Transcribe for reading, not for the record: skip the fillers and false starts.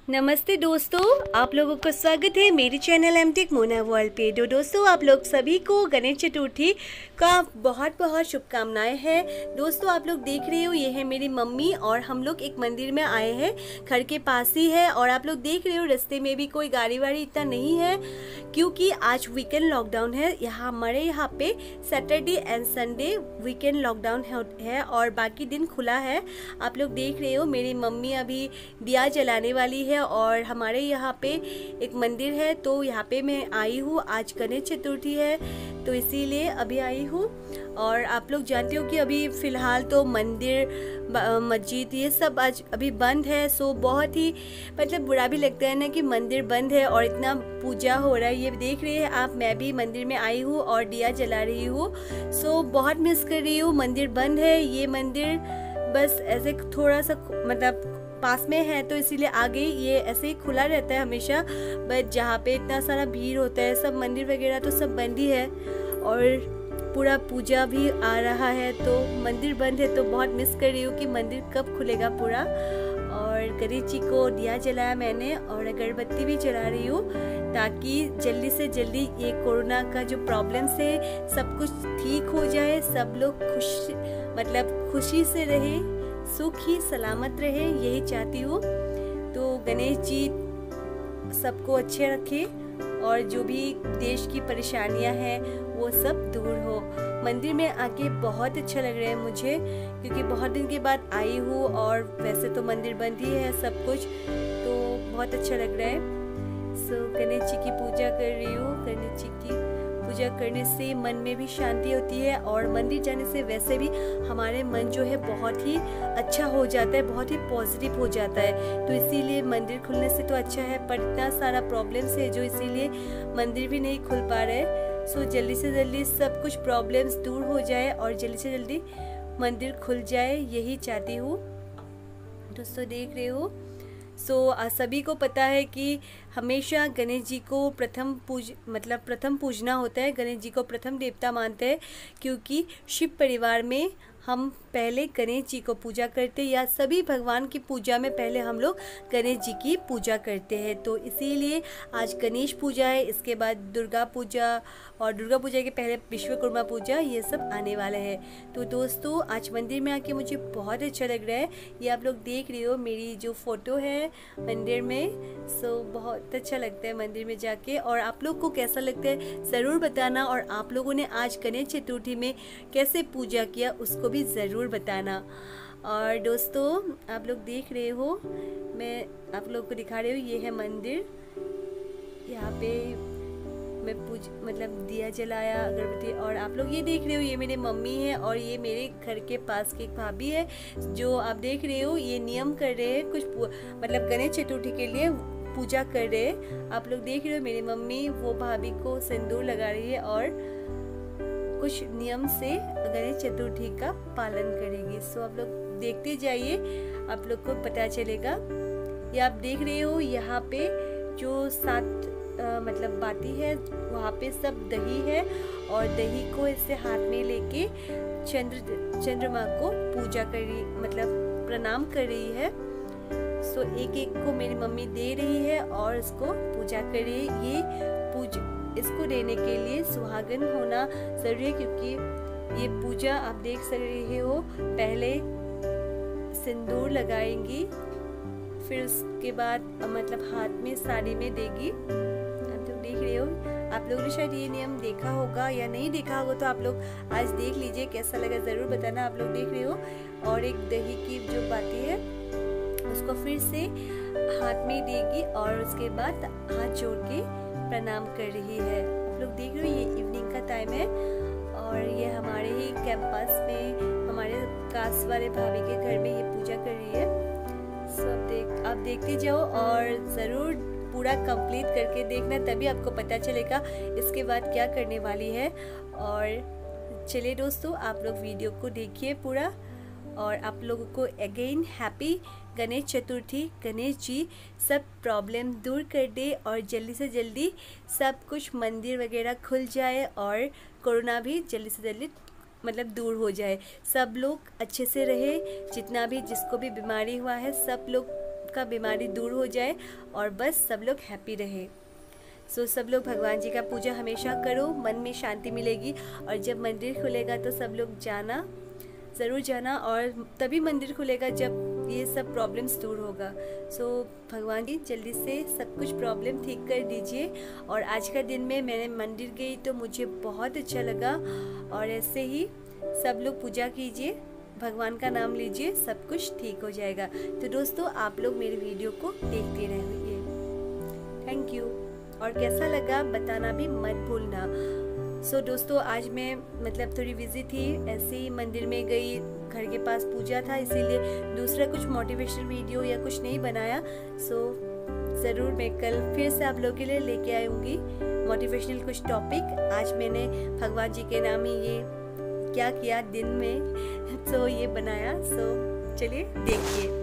नमस्ते दोस्तों, आप लोगों को स्वागत है मेरे चैनल एमटेक मोना वर्ल्ड पे। दोस्तों, आप लोग सभी को गणेश चतुर्थी का बहुत बहुत शुभकामनाएं हैं। दोस्तों, आप लोग देख रहे हो, ये है मेरी मम्मी और हम लोग एक मंदिर में आए हैं, घर के पास ही है। और आप लोग देख रहे हो रास्ते में भी कोई गाड़ी वाड़ी इतना नहीं है, क्योंकि आज वीकेंड लॉकडाउन है। हमारे यहाँ पे Saturday and Sunday weekend lockdown है और बाकी दिन खुला है। आप लोग देख रहे हो, मेरी मम्मी अभी दिया जलाने वाली है और हमारे यहाँ पे एक मंदिर है, तो यहाँ पे मैं आई हूँ। आज गणेश चतुर्थी है तो इसीलिए अभी आई हूँ। और आप लोग जानते हो कि अभी फ़िलहाल तो मंदिर मस्जिद ये सब आज अभी बंद है। सो बहुत ही मतलब बुरा भी लगता है ना कि मंदिर बंद है और इतना पूजा हो रहा है। ये देख रहे हैं आप, मैं भी मंदिर में आई हूँ और दिया जला रही हूँ। सो बहुत मिस कर रही हूँ, मंदिर बंद है। ये मंदिर बस ऐसे थोड़ा सा मतलब पास में है तो इसीलिए आगे ये ऐसे ही खुला रहता है हमेशा, बट जहाँ पे इतना सारा भीड़ होता है, सब मंदिर वगैरह तो सब बंद ही है और पूरा पूजा भी आ रहा है तो मंदिर बंद है। तो बहुत मिस कर रही हूँ कि मंदिर कब खुलेगा पूरा। और गणेश जी को दिया जलाया मैंने और अगरबत्ती भी जला रही हूँ, ताकि जल्दी से जल्दी ये कोरोना का जो प्रॉब्लम्स है सब कुछ ठीक हो जाए, सब लोग खुशी से रहे, सुखी सलामत रहे, यही चाहती हूँ। तो गणेश जी सबको अच्छे रखे और जो भी देश की परेशानियाँ हैं वो सब दूर हो। मंदिर में आके बहुत अच्छा लग रहा है मुझे, क्योंकि बहुत दिन के बाद आई हूँ और वैसे तो मंदिर बंद ही है सब कुछ, तो बहुत अच्छा लग रहा है। सो गणेश जी की पूजा कर रही हूँ। गणेश जी की पूजा करने से मन में भी शांति होती है और मंदिर जाने से वैसे भी हमारे मन जो है बहुत ही अच्छा हो जाता है, बहुत ही पॉजिटिव हो जाता है। तो इसीलिए मंदिर खुलने से तो अच्छा है, पर इतना सारा प्रॉब्लम्स है जो इसीलिए मंदिर भी नहीं खुल पा रहे। सो जल्दी से जल्दी सब कुछ प्रॉब्लम्स दूर हो जाए और जल्दी से जल्दी मंदिर खुल जाए, यही चाहती हूँ। दोस्तों देख रहे हो, सभी को पता है कि हमेशा गणेश जी को प्रथम पूजना होता है। गणेश जी को प्रथम देवता मानते हैं, क्योंकि शिव परिवार में हम पहले गणेश जी को पूजा करते हैं, या सभी भगवान की पूजा में पहले हम लोग गणेश जी की पूजा करते हैं। तो इसीलिए आज गणेश पूजा है, इसके बाद दुर्गा पूजा और दुर्गा पूजा के पहले विश्वकर्मा पूजा, ये सब आने वाले हैं। तो दोस्तों, आज मंदिर में आके मुझे बहुत अच्छा लग रहा है। ये आप लोग देख रहे हो मेरी जो फ़ोटो है मंदिर में। बहुत अच्छा लगता है मंदिर में जाके। और आप लोग को कैसा लगता है ज़रूर बताना, और आप लोगों ने आज गणेश चतुर्थी में कैसे पूजा किया उसको भी ज़रूर बताना। और दोस्तों, आप लोग देख रहे हो, मैं आप लोग को दिखा रही हूँ, ये है मंदिर। यहाँ पे मैं दिया जलाया, अगरबत्ती। और आप लोग ये देख रहे हो, ये मेरे मम्मी है और ये मेरे घर के पास की एक भाभी है, जो आप देख रहे हो ये नियम कर रहे हैं कुछ गणेश चतुर्थी के लिए पूजा कर रहे हैं। आप लोग देख रहे हो मेरी मम्मी वो भाभी को सिंदूर लगा रही है और कुछ नियम से गणेश चतुर्थी का पालन करेगी। सो आप लोग देखते जाइए, आप लोग को पता चलेगा। ये आप देख रहे हो, यहाँ पे जो 7 बाती है, वहाँ पे सब दही है और दही को इससे हाथ में लेके चंद्रमा को पूजा कर रही, प्रणाम कर रही है। सो एक एक को मेरी मम्मी दे रही है और इसको पूजा कर रही है। इसको देने के लिए सुहागन होना जरूरी है, क्योंकि ये पूजा आप देख रहे हो, पहले सिंदूर लगाएंगी, फिर उसके बाद हाथ में साड़ी में देगी। आप लोग देख रहे हो, आप लोगों ने शायद ये नियम देखा होगा या नहीं देखा होगा, तो आप लोग आज देख लीजिए, कैसा लगा ज़रूर बताना। आप लोग देख रहे हो, और एक दही की जो बाती है उसको फिर से हाथ में देगी और उसके बाद हाथ जोड़ के प्रणाम कर रही है। आप लोग देख रहे हो, ये इवनिंग का टाइम है और ये हमारे ही कैंपस में हमारे कास्ट वाले भाभी के घर में ये पूजा कर रही है। आप देखते जाओ और ज़रूर पूरा कंप्लीट करके देखना, तभी आपको पता चलेगा इसके बाद क्या करने वाली है। और चलिए दोस्तों, आप लोग वीडियो को देखिए पूरा, और आप लोगों को अगेन हैप्पी गणेश चतुर्थी। गणेश जी सब प्रॉब्लम दूर कर दे और जल्दी से जल्दी सब कुछ मंदिर वगैरह खुल जाए और कोरोना भी जल्दी से जल्दी दूर हो जाए। सब लोग अच्छे से रहे, जितना भी जिसको भी बीमारी हुआ है सब लोग सबका बीमारी दूर हो जाए और बस सब लोग हैप्पी रहे। सो सब लोग भगवान जी का पूजा हमेशा करो, मन में शांति मिलेगी। और जब मंदिर खुलेगा तो सब लोग जाना, ज़रूर जाना, और तभी मंदिर खुलेगा जब ये सब प्रॉब्लम्स दूर होगा। सो भगवान जी जल्दी से सब कुछ प्रॉब्लम ठीक कर दीजिए। और आज का दिन में मैंने मंदिर गई तो मुझे बहुत अच्छा लगा। और ऐसे ही सब लोग पूजा कीजिए, भगवान का नाम लीजिए, सब कुछ ठीक हो जाएगा। तो दोस्तों आप लोग मेरे वीडियो को देखते रहिए। Thank you. और कैसा लगा बताना भी मत भूलना। सो दोस्तों आज मैं मतलब थोड़ी बिजी थी, ऐसे ही मंदिर में गई, घर के पास पूजा था, इसीलिए दूसरा कुछ मोटिवेशनल वीडियो या कुछ नहीं बनाया। सो ज़रूर मैं कल फिर से आप लोगों के लिए लेके आऊँगी मोटिवेशनल कुछ टॉपिक। आज मैंने भगवान जी के नाम ही ये क्या किया दिन में, सो ये बनाया। सो चलिए देखिए।